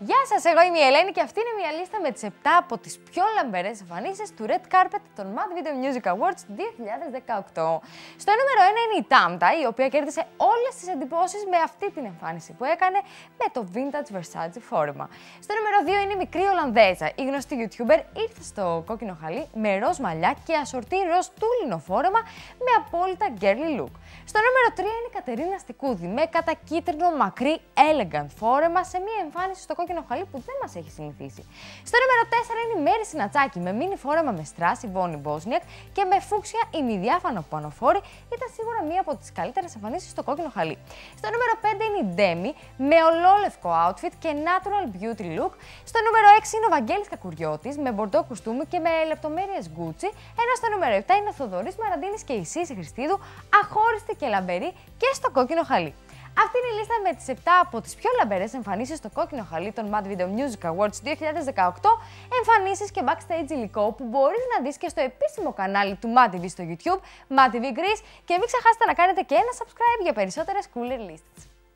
Γεια σας, εγώ είμαι η Ελένη και αυτή είναι μια λίστα με τις 7 από τις πιο λαμπερές εμφανίσεις του Red Carpet των Mad Video Music Awards 2018. Στο νούμερο 1 είναι η Tamta, η οποία κέρδισε όλες τις εντυπώσεις με αυτή την εμφάνιση που έκανε με το Vintage Versace φόρεμα. Στο νούμερο 2 είναι η μικρή Ολλανδέζα. Η γνωστή YouTuber ήρθε στο κόκκινο χαλί με ροζ μαλλιά και ασορτή ροζ τούλινο φόρεμα με απόλυτα girly look. Στο νούμερο 3 είναι η Κατερίνα Στικούδη με κατακίτρινο μακρύ elegant φόρεμα σε μια εμφάνιση στο κόκκινο χαλί που δεν μας έχει συνηθίσει. Στο νούμερο 4 είναι η Μέρη Συνατσάκη με μίνι φόρεμα με στράση Βόνι Μπόσνιακ και με φούξια ημιδιάφανο πανοφόρι. Ήταν σίγουρα μία από τις καλύτερες εμφανίσεις στο κόκκινο χαλί. Στο νούμερο 5 είναι η Demi με ολόλευκο outfit και natural beauty look. Στο νούμερο 6 είναι ο Βαγγέλης Κακουριώτης με μπορντό κουστούμι και με λεπτομέρειες Gucci. Ενώ στο νούμερο 7 είναι ο Θοδωρής Μαραντίνης και η Σύση Χριστίδου, αχώριστη και λαμπερή και στο κόκκινο χαλί. Αυτή είναι η λίστα με τις 7 από τις πιο λαμπερές εμφανίσεις στο κόκκινο χαλί των Mad Video Music Awards 2018, εμφανίσεις και backstage υλικό που μπορείς να δεις και στο επίσημο κανάλι του Mad TV στο YouTube, Mad TV Greece, και μην ξεχάσετε να κάνετε και ένα subscribe για περισσότερες cooler lists.